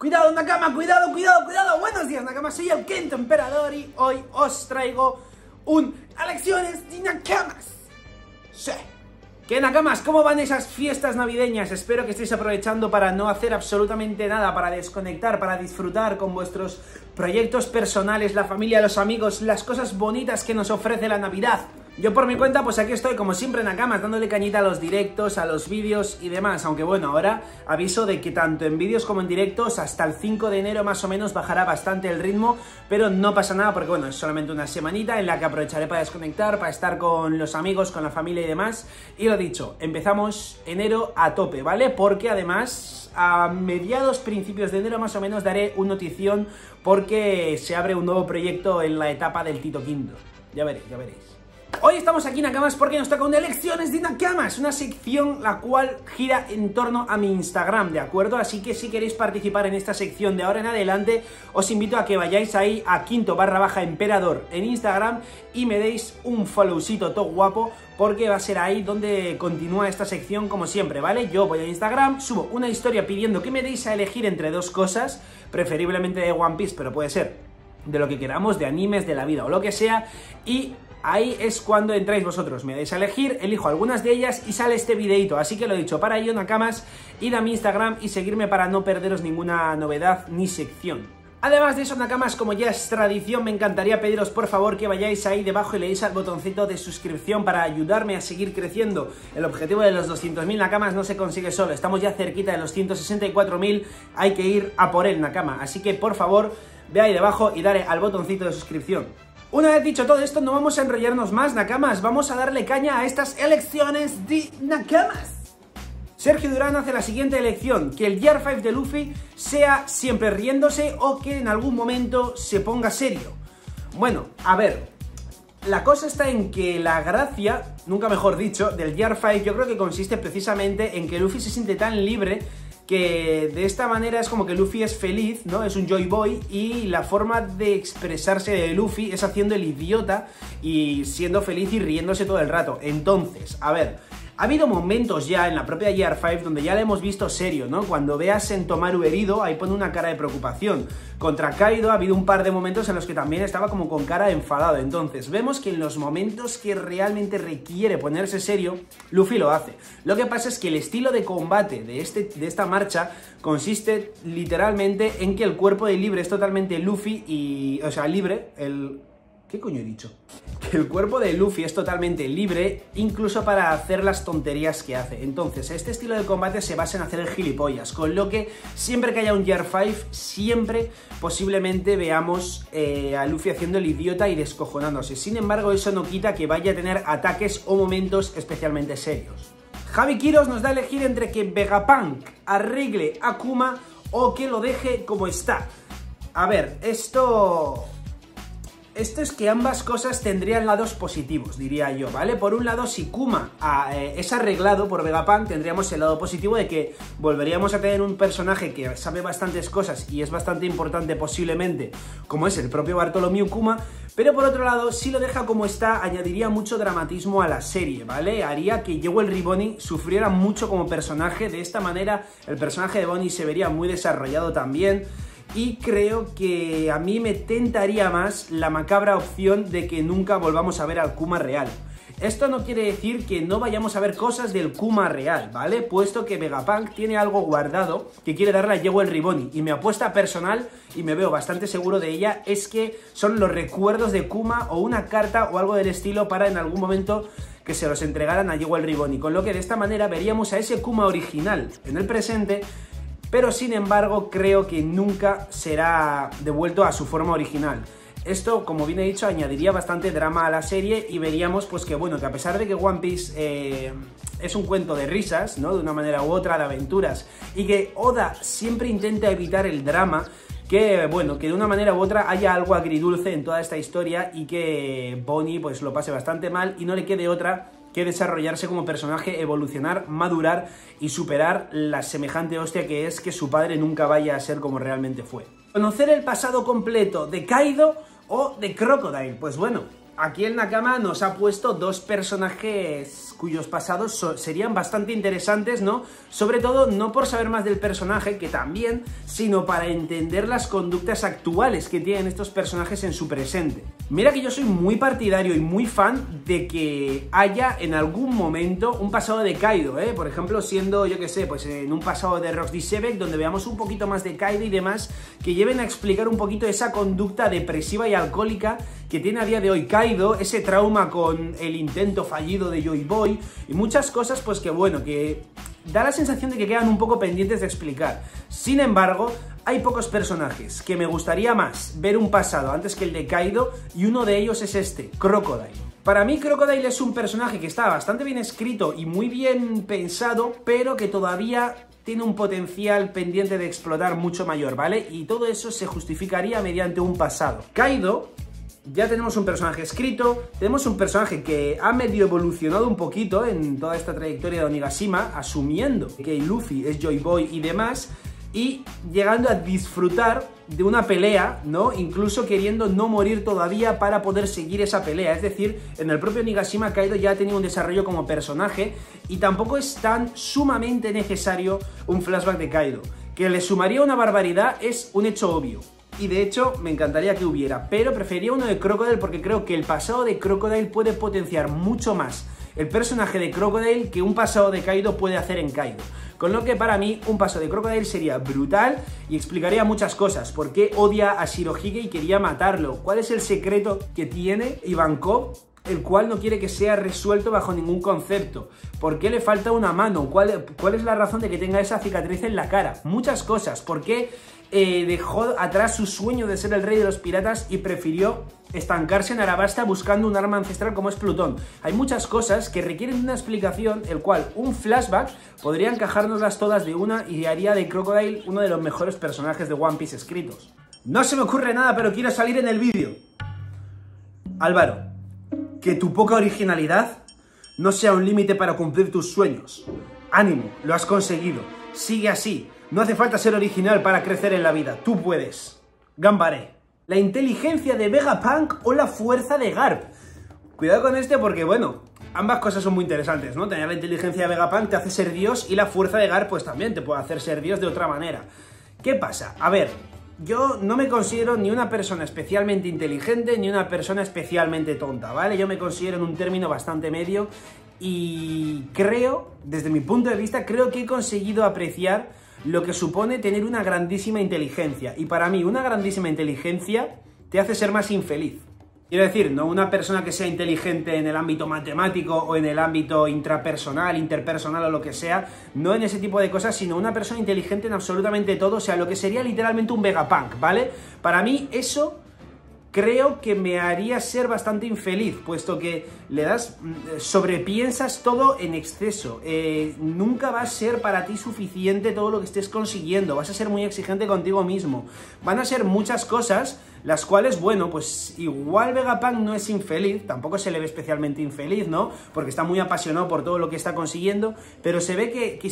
Cuidado Nakama, cuidado, cuidado, cuidado. Buenos días Nakama, soy el quinto emperador y hoy os traigo lecciones de Nakamas. Sí. ¿Qué Nakamas? ¿Cómo van esas fiestas navideñas? Espero que estéis aprovechando para no hacer absolutamente nada, para desconectar, para disfrutar con vuestros proyectos personales, la familia, los amigos, las cosas bonitas que nos ofrece la Navidad. Yo por mi cuenta, pues aquí estoy como siempre Nakamas, dándole cañita a los directos, a los vídeos y demás. Aunque bueno, ahora aviso de que tanto en vídeos como en directos hasta el 5 de enero más o menos bajará bastante el ritmo, pero no pasa nada porque bueno, es solamente una semanita en la que aprovecharé para desconectar, para estar con los amigos, con la familia y demás. Y lo dicho, empezamos enero a tope, ¿vale? Porque además a mediados, principios de enero más o menos daré una notición porque se abre un nuevo proyecto en la etapa del Tito V. Ya veréis, ya veréis. Hoy estamos aquí Nakamas porque nos toca una Lecciones de Nakamas, una sección la cual gira en torno a mi Instagram, ¿de acuerdo? Así que si queréis participar en esta sección de ahora en adelante, os invito a que vayáis ahí a _emperador en Instagram y me deis un followcito todo guapo, porque va a ser ahí donde continúa esta sección como siempre, ¿vale? Yo voy a Instagram, subo una historia pidiendo que me deis a elegir entre dos cosas, preferiblemente de One Piece, pero puede ser de lo que queramos, de animes, de la vida o lo que sea, y ahí es cuando entráis vosotros, me dais a elegir, elijo algunas de ellas y sale este videito. Así que lo dicho, para ello Nakamas, id a mi Instagram y seguirme para no perderos ninguna novedad ni sección. Además de eso Nakamas, como ya es tradición, me encantaría pediros por favor que vayáis ahí debajo y le deis al botoncito de suscripción para ayudarme a seguir creciendo. El objetivo de los 200.000 Nakamas no se consigue solo, estamos ya cerquita de los 164.000, hay que ir a por él Nakama. Así que por favor, ve ahí debajo y dale al botoncito de suscripción. Una vez dicho todo esto, no vamos a enrollarnos más, Nakamas, vamos a darle caña a estas elecciones de Nakamas. Sergio Durán hace la siguiente elección, que el Gear 5 de Luffy sea siempre riéndose o que en algún momento se ponga serio. Bueno, a ver, la cosa está en que la gracia, nunca mejor dicho, del Gear 5 yo creo que consiste precisamente en que Luffy se siente tan libre que de esta manera es como que Luffy es feliz, ¿no? Es un Joy Boy y la forma de expresarse de Luffy es haciendo el idiota y siendo feliz y riéndose todo el rato. Entonces, a ver, ha habido momentos ya en la propia Gear 5 donde ya le hemos visto serio, ¿no? Cuando ve a Sentomaru herido, ahí pone una cara de preocupación. Contra Kaido ha habido un par de momentos en los que también estaba como con cara de enfadado. Entonces, vemos que en los momentos que realmente requiere ponerse serio, Luffy lo hace. Lo que pasa es que el estilo de combate de esta marcha consiste literalmente en que el cuerpo de libre es totalmente Luffy y... O sea, libre, ¿qué coño he dicho? Que el cuerpo de Luffy es totalmente libre, incluso para hacer las tonterías que hace. Entonces, este estilo de combate se basa en hacer el gilipollas, con lo que siempre que haya un Gear 5, siempre posiblemente veamos a Luffy haciendo el idiota y descojonándose. Sin embargo, eso no quita que vaya a tener ataques o momentos especialmente serios. Javi Quiros nos da a elegir entre que Vegapunk arregle a Kuma o que lo deje como está. A ver, esto es que ambas cosas tendrían lados positivos, diría yo, ¿vale? Por un lado, si Kuma es arreglado por Vegapunk, tendríamos el lado positivo de que volveríamos a tener un personaje que sabe bastantes cosas y es bastante importante posiblemente, como es el propio Bartholomew Kuma. Pero por otro lado, si lo deja como está, añadiría mucho dramatismo a la serie, ¿vale? Haría que Jewel Riboni sufriera mucho como personaje. De esta manera, el personaje de Bonnie se vería muy desarrollado también. Y creo que a mí me tentaría más la macabra opción de que nunca volvamos a ver al Kuma real. Esto no quiere decir que no vayamos a ver cosas del Kuma real, ¿vale? Puesto que Vegapunk tiene algo guardado que quiere darle a Jewel Riboni. Y mi apuesta personal, y me veo bastante seguro de ella, es que son los recuerdos de Kuma o una carta o algo del estilo para en algún momento que se los entregaran a Jewel Riboni. Con lo que de esta manera veríamos a ese Kuma original en el presente, pero sin embargo creo que nunca será devuelto a su forma original. Esto, como bien he dicho, añadiría bastante drama a la serie y veríamos pues que bueno, que a pesar de que One Piece es un cuento de risas, ¿no? De una manera u otra, de aventuras, y que Oda siempre intenta evitar el drama, que bueno, que de una manera u otra haya algo agridulce en toda esta historia y que Bonnie pues lo pase bastante mal y no le quede otra que desarrollarse como personaje, evolucionar, madurar y superar la semejante hostia que es que su padre nunca vaya a ser como realmente fue. Conocer el pasado completo de Kaido o de Crocodile, pues bueno, aquí el Nakama nos ha puesto dos personajes cuyos pasados serían bastante interesantes, ¿no? Sobre todo, no por saber más del personaje, que también, sino para entender las conductas actuales que tienen estos personajes en su presente. Mira que yo soy muy partidario y muy fan de que haya en algún momento un pasado de Kaido, ¿eh? Por ejemplo, siendo, yo que sé, pues en un pasado de Rox D. Shebeck, donde veamos un poquito más de Kaido y demás, que lleven a explicar un poquito esa conducta depresiva y alcohólica que tiene a día de hoy Kaido, ese trauma con el intento fallido de Joy Boy y muchas cosas pues que bueno, que da la sensación de que quedan un poco pendientes de explicar. Sin embargo, hay pocos personajes que me gustaría más ver un pasado antes que el de Kaido y uno de ellos es este, Crocodile. Para mí Crocodile es un personaje que está bastante bien escrito y muy bien pensado, pero que todavía tiene un potencial pendiente de explotar mucho mayor, ¿vale? Y todo eso se justificaría mediante un pasado. Kaido, ya tenemos un personaje escrito, tenemos un personaje que ha medio evolucionado un poquito en toda esta trayectoria de Onigashima, asumiendo que Luffy es Joy Boy y demás, y llegando a disfrutar de una pelea, ¿no? Incluso queriendo no morir todavía para poder seguir esa pelea. Es decir, en el propio Onigashima Kaido ya ha tenido un desarrollo como personaje y tampoco es tan sumamente necesario un flashback de Kaido. Que le sumaría una barbaridad es un hecho obvio. Y de hecho me encantaría que hubiera, pero preferiría uno de Crocodile porque creo que el pasado de Crocodile puede potenciar mucho más el personaje de Crocodile que un pasado de Kaido puede hacer en Kaido. Con lo que para mí un pasado de Crocodile sería brutal y explicaría muchas cosas. ¿Por qué odia a Shirohige y quería matarlo? ¿Cuál es el secreto que tiene Ivankov, el cual no quiere que sea resuelto bajo ningún concepto? ¿Por qué le falta una mano? ¿Cuál es la razón de que tenga esa cicatriz en la cara? Muchas cosas. ¿Por qué dejó atrás su sueño de ser el rey de los piratas y prefirió estancarse en Arabasta buscando un arma ancestral como es Plutón? Hay muchas cosas que requieren una explicación, el cual un flashback podría encajárnoslas todas de una y haría de Crocodile uno de los mejores personajes de One Piece escritos. No se me ocurre nada, pero quiero salir en el vídeo. Álvaro, que tu poca originalidad no sea un límite para cumplir tus sueños. Ánimo, lo has conseguido. Sigue así. No hace falta ser original para crecer en la vida. Tú puedes. Gambare. La inteligencia de Vegapunk o la fuerza de Garp. Cuidado con este porque, bueno, ambas cosas son muy interesantes, ¿no? Tener la inteligencia de Vegapunk te hace ser Dios y la fuerza de Garp pues también te puede hacer ser Dios de otra manera. ¿Qué pasa? A ver, yo no me considero ni una persona especialmente inteligente ni una persona especialmente tonta, ¿vale? Yo me considero en un término bastante medio y creo, desde mi punto de vista, creo que he conseguido apreciar lo que supone tener una grandísima inteligencia. Y para mí, una grandísima inteligencia te hace ser más infeliz. Quiero decir, no una persona que sea inteligente en el ámbito matemático o en el ámbito intrapersonal, interpersonal o lo que sea, no en ese tipo de cosas, sino una persona inteligente en absolutamente todo, o sea, lo que sería literalmente un Vegapunk, ¿vale? Para mí eso creo que me haría ser bastante infeliz, puesto que le das, sobrepiensas todo en exceso. Nunca va a ser para ti suficiente todo lo que estés consiguiendo, vas a ser muy exigente contigo mismo. Van a ser muchas cosas, las cuales, bueno, pues igual Vegapunk no es infeliz, tampoco se le ve especialmente infeliz, ¿no? Porque está muy apasionado por todo lo que está consiguiendo, pero se ve que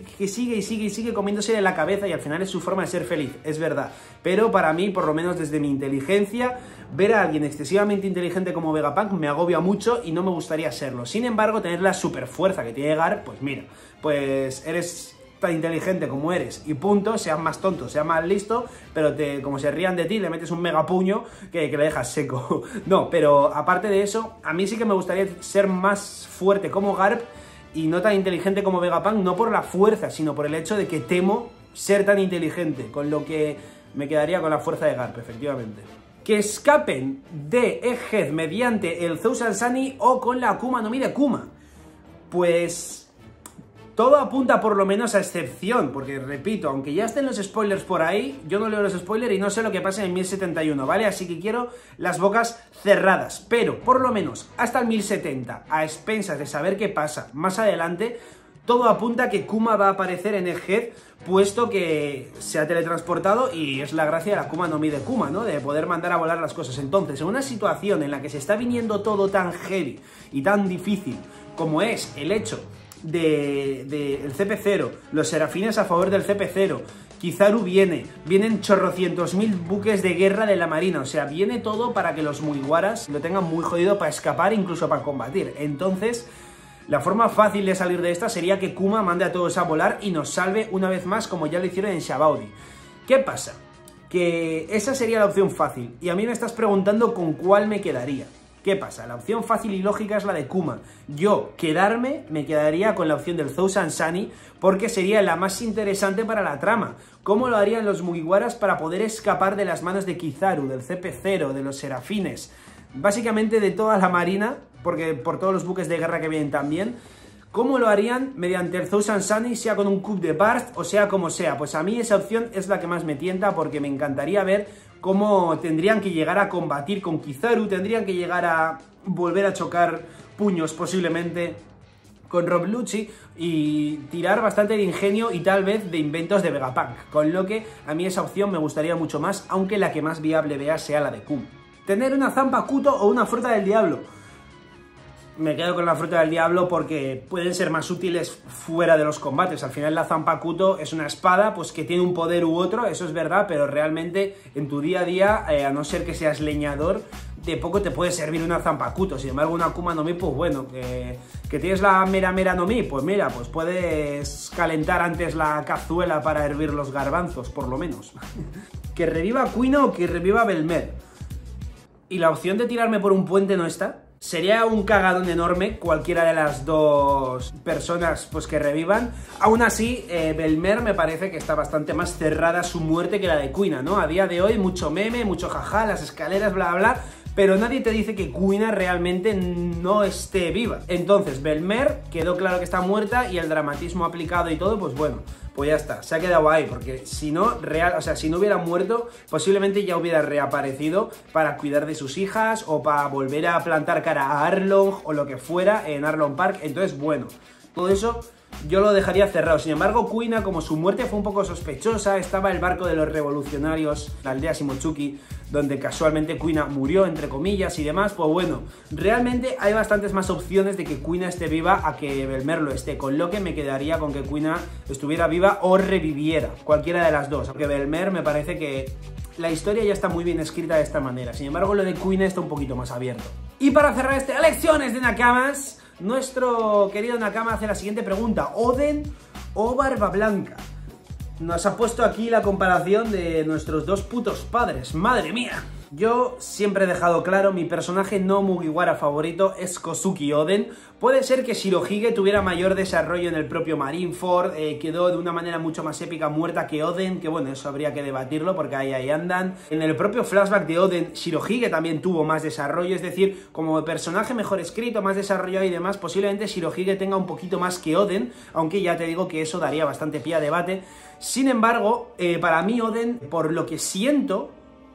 sigue comiéndose de la cabeza y al final es su forma de ser feliz, es verdad. Pero para mí, por lo menos desde mi inteligencia, ver a alguien excesivamente inteligente como Vegapunk me agobia mucho y no me gustaría serlo. Sin embargo, tener la super fuerza que tiene Garp, pues mira, pues eres tan inteligente como eres y punto, seas más tonto, seas más listo, pero como se rían de ti, le metes un mega puño que le dejas seco. No, pero aparte de eso, a mí sí que me gustaría ser más fuerte como Garp y no tan inteligente como Vegapunk, no por la fuerza, sino por el hecho de que temo ser tan inteligente, con lo que me quedaría con la fuerza de Garp, efectivamente. Que escapen de Egghead mediante el Thousand Sunny o con la Akuma no Mi de Kuma. Pues todo apunta por lo menos a excepción, porque repito, aunque ya estén los spoilers por ahí, yo no leo los spoilers y no sé lo que pasa en el 1071, ¿vale? Así que quiero las bocas cerradas, pero por lo menos hasta el 1070, a expensas de saber qué pasa más adelante, todo apunta a que Kuma va a aparecer en Egghead, puesto que se ha teletransportado y es la gracia de la Akuma no Mi de Kuma, ¿no? De poder mandar a volar las cosas. Entonces, en una situación en la que se está viniendo todo tan heavy y tan difícil como es el hecho del CP0, los serafines a favor del CP0, Kizaru vienen chorrocientos mil buques de guerra de la marina, o sea, viene todo para que los Mugiwaras lo tengan muy jodido para escapar, incluso para combatir. Entonces, la forma fácil de salir de esta sería que Kuma mande a todos a volar y nos salve una vez más, como ya lo hicieron en Sabaody. ¿Qué pasa? Que esa sería la opción fácil, y a mí me estás preguntando con cuál me quedaría. ¿Qué pasa? La opción fácil y lógica es la de Kuma. Yo, me quedaría con la opción del Thousand Sunny, porque sería la más interesante para la trama. ¿Cómo lo harían los Mugiwaras para poder escapar de las manos de Kizaru, del CP0, de los Serafines? Básicamente de toda la marina, porque por todos los buques de guerra que vienen también. ¿Cómo lo harían? Mediante el Thousand Sunny, sea con un Coup de Burst o sea como sea. Pues a mí esa opción es la que más me tienta, porque me encantaría ver cómo tendrían que llegar a combatir con Kizaru, tendrían que llegar a volver a chocar puños posiblemente con Rob Lucci y tirar bastante de ingenio y tal vez de inventos de Vegapunk, con lo que a mí esa opción me gustaría mucho más, aunque la que más viable vea sea la de Kuma. Tener una Zanpakuto o una fruta del diablo. Me quedo con la fruta del diablo porque pueden ser más útiles fuera de los combates. Al final la Zanpakuto es una espada pues que tiene un poder u otro, eso es verdad, pero realmente en tu día a día, a no ser que seas leñador, de poco te puede servir una Zanpakuto. Sin embargo, una Akuma no Mi, pues bueno, que tienes la Mera no Mi, pues mira, pues puedes calentar antes la cazuela para hervir los garbanzos, por lo menos. Que reviva Kuina o que reviva Belmer. Y la opción de tirarme por un puente no está. Sería un cagadón enorme cualquiera de las dos personas pues que revivan. Aún así, Belmer me parece que está bastante más cerrada su muerte que la de Kuina, ¿no? A día de hoy, mucho meme, mucho jaja, las escaleras, bla, bla, pero nadie te dice que Kuina realmente no esté viva. Entonces, Belmer quedó claro que está muerta y el dramatismo aplicado y todo, pues bueno, pues ya está, se ha quedado ahí, porque si no, si no hubiera muerto, posiblemente ya hubiera reaparecido para cuidar de sus hijas o para volver a plantar cara a Arlong o lo que fuera en Arlong Park. Entonces, bueno, todo eso yo lo dejaría cerrado. Sin embargo, Kuina, como su muerte fue un poco sospechosa, estaba el barco de los revolucionarios, la aldea Shimotsuki, donde casualmente Kuina murió, entre comillas, y demás, pues bueno, realmente hay bastantes más opciones de que Kuina esté viva a que Belmer lo esté, con lo que me quedaría con que Kuina estuviera viva o reviviera, cualquiera de las dos, aunque Belmer me parece que la historia ya está muy bien escrita de esta manera. Sin embargo, lo de Kuina está un poquito más abierto. Y para cerrar este Lecciones de Nakamas, nuestro querido Nakama hace la siguiente pregunta: ¿Oden o Barba Blanca? Nos ha puesto aquí la comparación de nuestros dos putos padres. ¡Madre mía! Yo siempre he dejado claro, mi personaje no Mugiwara favorito es Kozuki Oden. Puede ser que Shirohige tuviera mayor desarrollo en el propio Marineford, quedó de una manera mucho más épica muerta que Oden, que bueno, eso habría que debatirlo porque ahí andan. En el propio flashback de Oden, Shirohige también tuvo más desarrollo, es decir, como personaje mejor escrito, más desarrollado y demás, posiblemente Shirohige tenga un poquito más que Oden, aunque ya te digo que eso daría bastante pie a debate. Sin embargo, para mí Oden, por lo que siento,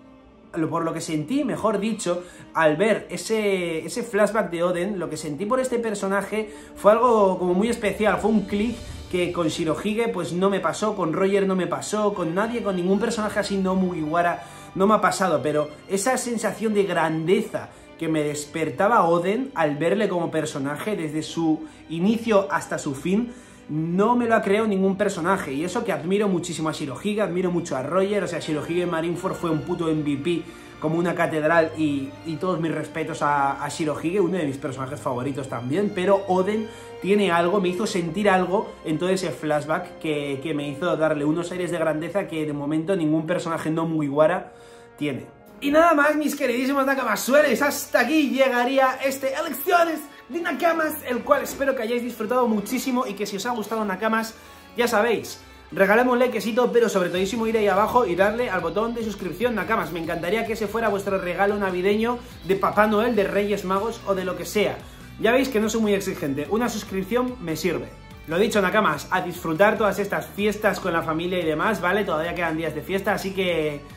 por lo que sentí, mejor dicho, al ver ese flashback de Oden, lo que sentí por este personaje fue algo como muy especial, fue un clic que con Shirohige pues no me pasó, con Roger no me pasó, con nadie, con ningún personaje así no Mugiwara no me ha pasado, pero esa sensación de grandeza que me despertaba Oden al verle como personaje desde su inicio hasta su fin, no me lo ha creado ningún personaje. Y eso que admiro muchísimo a Shirohige, admiro mucho a Roger, o sea, Shirohige en Marineford fue un puto MVP como una catedral y todos mis respetos a Shirohige, uno de mis personajes favoritos también, pero Oden tiene algo, me hizo sentir algo en todo ese flashback que me hizo darle unos aires de grandeza que de momento ningún personaje no Mugiwara tiene. Y nada más, mis queridísimos Nakamasueles, hasta aquí llegaría este Lecciones de Nakamas, el cual espero que hayáis disfrutado muchísimo y que si os ha gustado Nakamas, ya sabéis, regaladme un likecito, pero sobre todísimo ir ahí abajo y darle al botón de suscripción, Nakamas. Me encantaría que ese fuera vuestro regalo navideño de Papá Noel, de Reyes Magos o de lo que sea. Ya veis que no soy muy exigente, una suscripción me sirve. Lo dicho, Nakamas, a disfrutar todas estas fiestas con la familia y demás, ¿vale? Todavía quedan días de fiesta, así que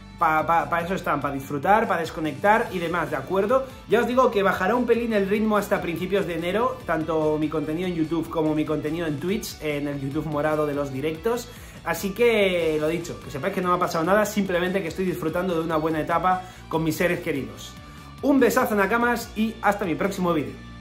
para eso están, para disfrutar, para desconectar y demás, ¿de acuerdo? Ya os digo que bajará un pelín el ritmo hasta principios de enero, tanto mi contenido en YouTube como mi contenido en Twitch, en el YouTube morado de los directos. Así que, lo dicho, que sepáis que no me ha pasado nada, simplemente que estoy disfrutando de una buena etapa con mis seres queridos. Un besazo, Nakamas, y hasta mi próximo vídeo.